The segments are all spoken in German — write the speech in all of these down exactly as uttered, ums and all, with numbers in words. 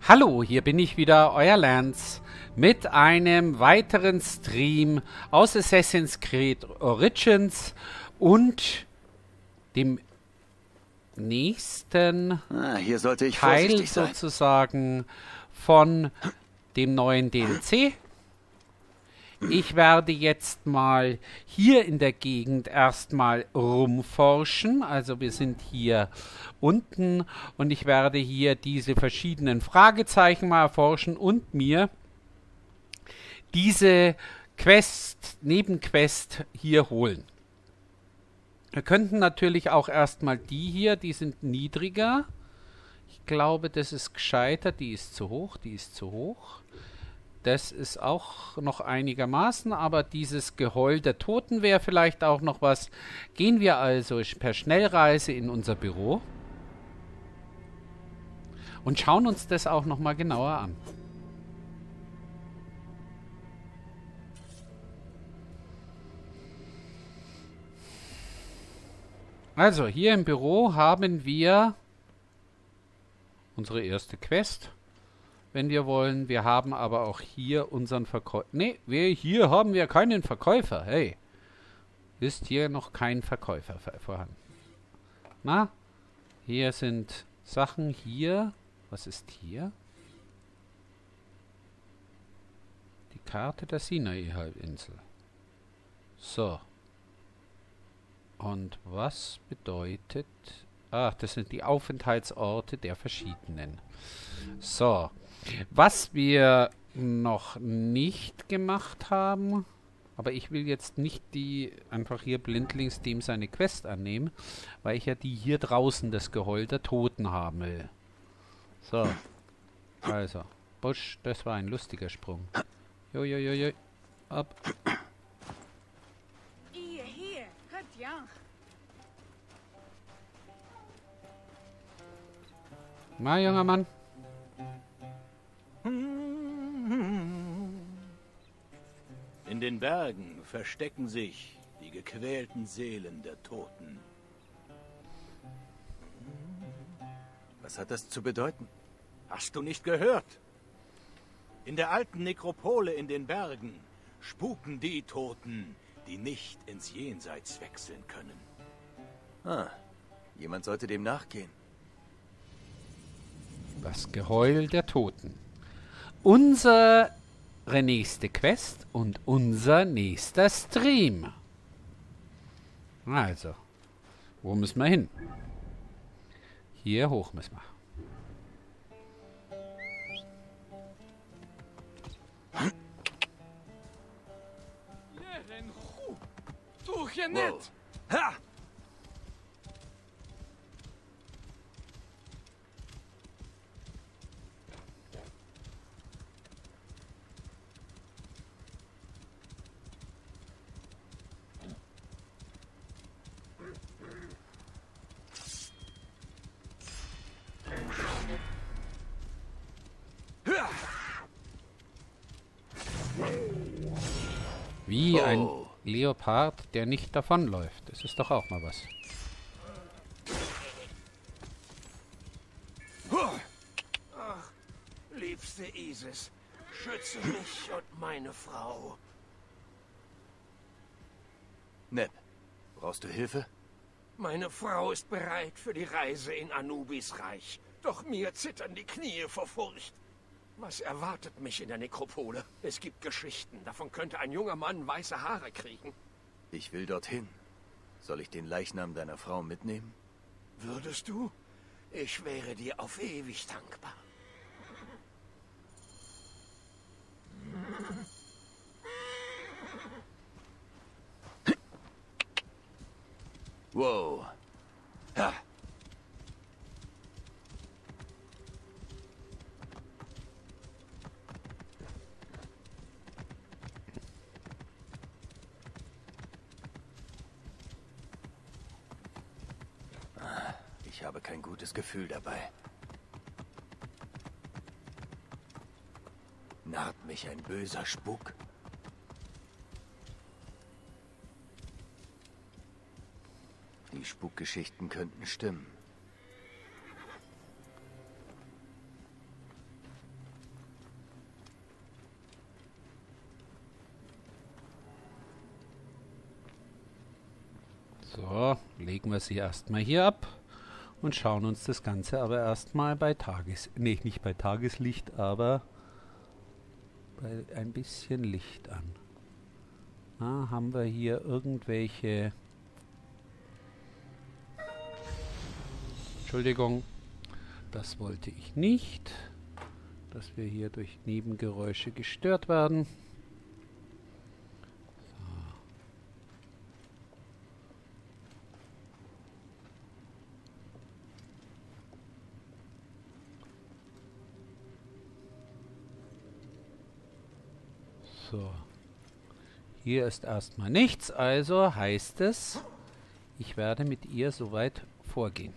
Hallo, hier bin ich wieder, euer Lance, mit einem weiteren Stream aus Assassin's Creed Origins und dem nächsten Ah, hier sollte ich Teil vorsichtig sein. sozusagen von dem neuen D L C. Ich werde jetzt mal hier in der Gegend erstmal rumforschen. Also wir sind hier unten und ich werde hier diese verschiedenen Fragezeichen mal erforschen und mir diese Quest, Nebenquest hier holen. Wir könnten natürlich auch erstmal die hier, die sind niedriger. Ich glaube, das ist gescheiter, die ist zu hoch, die ist zu hoch. Das ist auch noch einigermaßen, aber dieses Geheul der Toten wäre vielleicht auch noch was. Gehen wir also per Schnellreise in unser Büro und schauen uns das auch noch mal genauer an. Also, hier im Büro haben wir unsere erste Quest. Wenn wir wollen. Wir haben aber auch hier unseren Verkäufer. Ne, wir, hier haben wir keinen Verkäufer. Hey, ist hier noch kein Verkäufer vorhanden. Na, hier sind Sachen hier. Was ist hier? Die Karte der Sinai-Halbinsel. So. Und was bedeutet... Ach, das sind die Aufenthaltsorte der verschiedenen. So. Was wir noch nicht gemacht haben, aber ich will jetzt nicht die einfach hier blindlings dem seine Quest annehmen, weil ich ja die hier draußen, das Geheul der Toten, haben will. So. Also. Busch, das war ein lustiger Sprung. Jojojojo. Ab. Ihr hier, könnt ja. Na, junger Mann. In den Bergen verstecken sich die gequälten Seelen der Toten. Was hat das zu bedeuten? Hast du nicht gehört? In der alten Nekropole in den Bergen spuken die Toten, die nicht ins Jenseits wechseln können. Ah, jemand sollte dem nachgehen. Das Geheul der Toten. Unsere nächste Quest und unser nächster Stream. Also, wo müssen wir hin? Hier hoch müssen wir. Wow. Ha! Wie ein Oh. Leopard, der nicht davonläuft. Das ist doch auch mal was. Ach, liebste Isis, schütze mich und meine Frau. Neb, brauchst du Hilfe? Meine Frau ist bereit für die Reise in Anubis Reich. Doch mir zittern die Knie vor Furcht. Was erwartet mich in der Nekropole? Es gibt Geschichten. Davon könnte ein junger Mann weiße Haare kriegen. Ich will dorthin. Soll ich den Leichnam deiner Frau mitnehmen? Würdest du? Ich wäre dir auf ewig dankbar. Wow. Ha. Ich habe kein gutes Gefühl dabei. Narrt mich ein böser Spuk? Die Spukgeschichten könnten stimmen. So, legen wir sie erstmal hier ab und schauen uns das Ganze aber erstmal bei Tages... Nee, nicht bei Tageslicht, aber bei ein bisschen Licht an. Ah, haben wir hier irgendwelche... Entschuldigung, das wollte ich nicht, dass wir hier durch Nebengeräusche gestört werden. So. So. Hier ist erstmal nichts, also heißt es, ich werde mit ihr soweit vorgehen.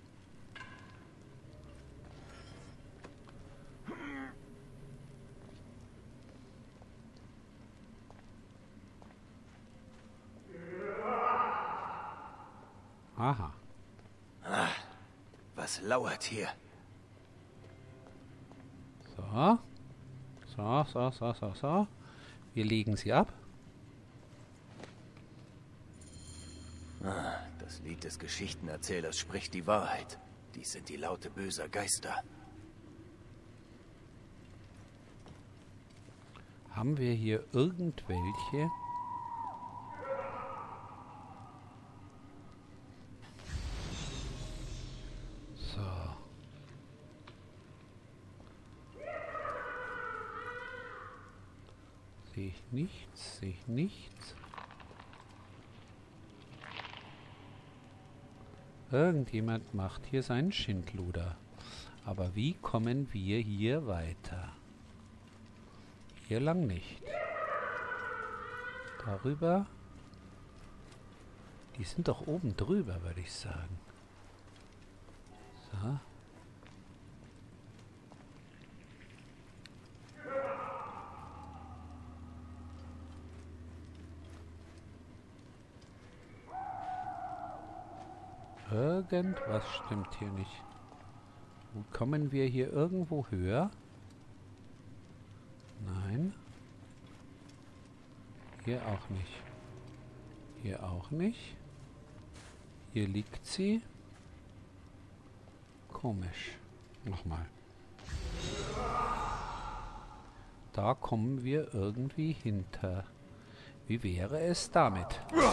Aha. Ah, was lauert hier? So. So, so, so, so, so. Wir legen sie ab. Ah, das Lied des Geschichtenerzählers spricht die Wahrheit. Dies sind die Laute böser Geister. Haben wir hier irgendwelche... So. Sehe ich nichts, sehe ich nichts. Irgendjemand macht hier seinen Schindluder. Aber wie kommen wir hier weiter? Hier lang nicht. Darüber. Die sind doch oben drüber, würde ich sagen. So. Irgendwas stimmt hier nicht. Wo kommen wir hier irgendwo höher? Nein. Hier auch nicht. Hier auch nicht. Hier liegt sie. Komisch. Nochmal. Da kommen wir irgendwie hinter. Wie wäre es damit?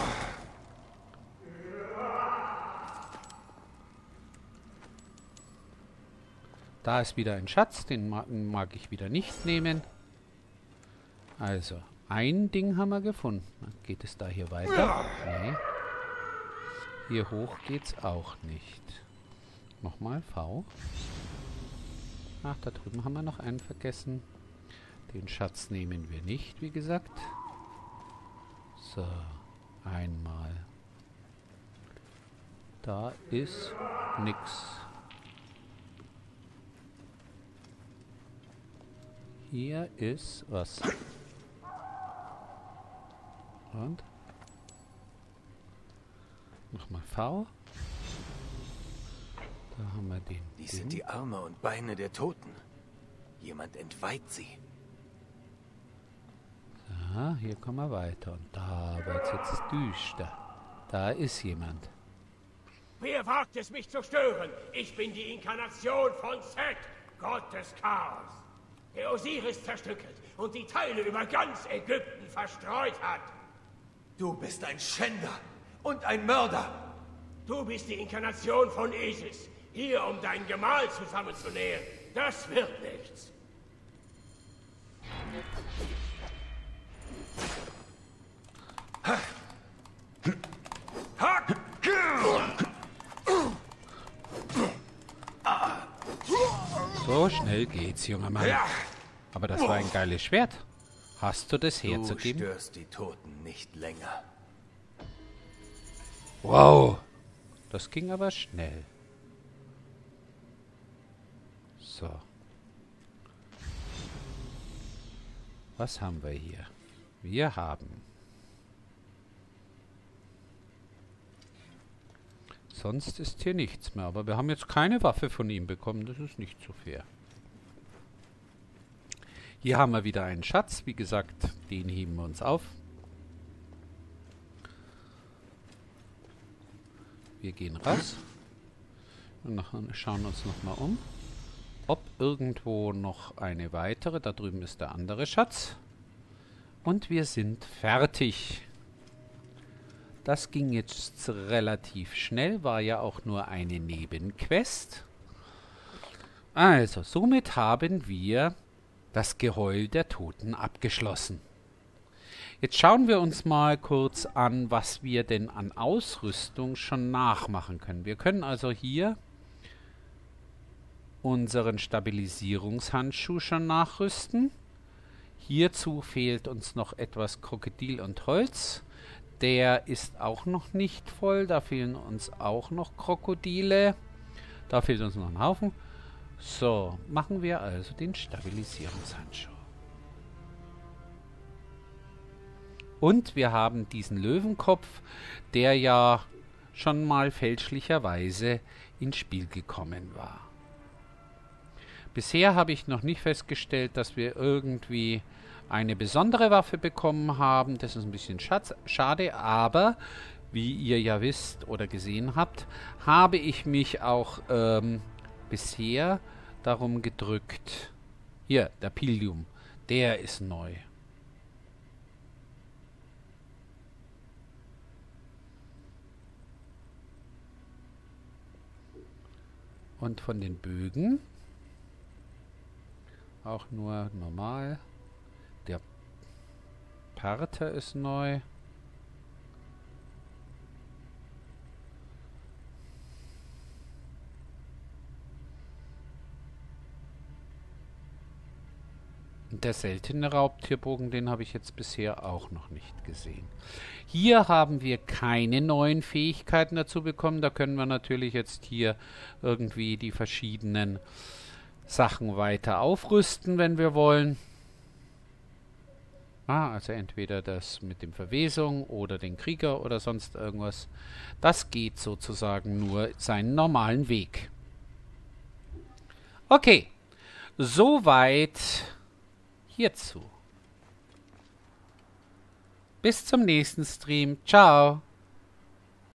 Da ist wieder ein Schatz, den ma mag ich wieder nicht nehmen. Also, ein Ding haben wir gefunden. Geht es da hier weiter? Nee. Hier hoch geht's auch nicht. Nochmal V. Ach, da drüben haben wir noch einen vergessen. Den Schatz nehmen wir nicht, wie gesagt. So, einmal. Da ist nix. Hier ist was. Und? Nochmal V. Da haben wir den. Dies Ding. sind die Arme und Beine der Toten. Jemand entweiht sie. Ja, hier kommen wir weiter. Und da wird es jetzt düster. Da ist jemand. Wer wagt es, mich zu stören? Ich bin die Inkarnation von Set, Gott des Chaos. Der Osiris zerstückelt und die Teile über ganz Ägypten verstreut hat. Du bist ein Schänder und ein Mörder. Du bist die Inkarnation von Isis, hier um dein Gemahl zusammenzunähen. Das wird nichts. So schnell geht's, junger Mann. Aber das war ein geiles Schwert. Hast du das herzugeben? Du störst die Toten nicht länger. Wow. Das ging aber schnell. So. Was haben wir hier? Wir haben... Sonst ist hier nichts mehr. Aber wir haben jetzt keine Waffe von ihm bekommen. Das ist nicht so fair. Hier haben wir wieder einen Schatz. Wie gesagt, den heben wir uns auf. wir gehen raus und noch, schauen uns nochmal um, ob irgendwo noch eine weitere, da drüben ist der andere Schatz. Und wir sind fertig. Das ging jetzt relativ schnell, war ja auch nur eine Nebenquest. Also, somit haben wir das Geheul der Toten abgeschlossen. Jetzt schauen wir uns mal kurz an, was wir denn an Ausrüstung schon nachmachen können. Wir können also hier unseren Stabilisierungshandschuh schon nachrüsten. Hierzu fehlt uns noch etwas Krokodil und Holz. Der ist auch noch nicht voll. Da fehlen uns auch noch Krokodile. Da fehlt uns noch ein Haufen. So, machen wir also den Stabilisierungshandschuh. Und wir haben diesen Löwenkopf, der ja schon mal fälschlicherweise ins Spiel gekommen war. Bisher habe ich noch nicht festgestellt, dass wir irgendwie eine besondere Waffe bekommen haben. Das ist ein bisschen schade, aber wie ihr ja wisst oder gesehen habt, habe ich mich auch ähm, bisher darum gedrückt. Hier, der Pillium, der ist neu. Und von den Bögen auch nur normal. Der Parther ist neu. Der seltene Raubtierbogen, den habe ich jetzt bisher auch noch nicht gesehen. Hier haben wir keine neuen Fähigkeiten dazu bekommen. Da können wir natürlich jetzt hier irgendwie die verschiedenen Sachen weiter aufrüsten, wenn wir wollen. Ah, also entweder das mit dem Verwesung oder den Krieger oder sonst irgendwas. Das geht sozusagen nur seinen normalen Weg. Okay, soweit hierzu. Bis zum nächsten Stream. Ciao.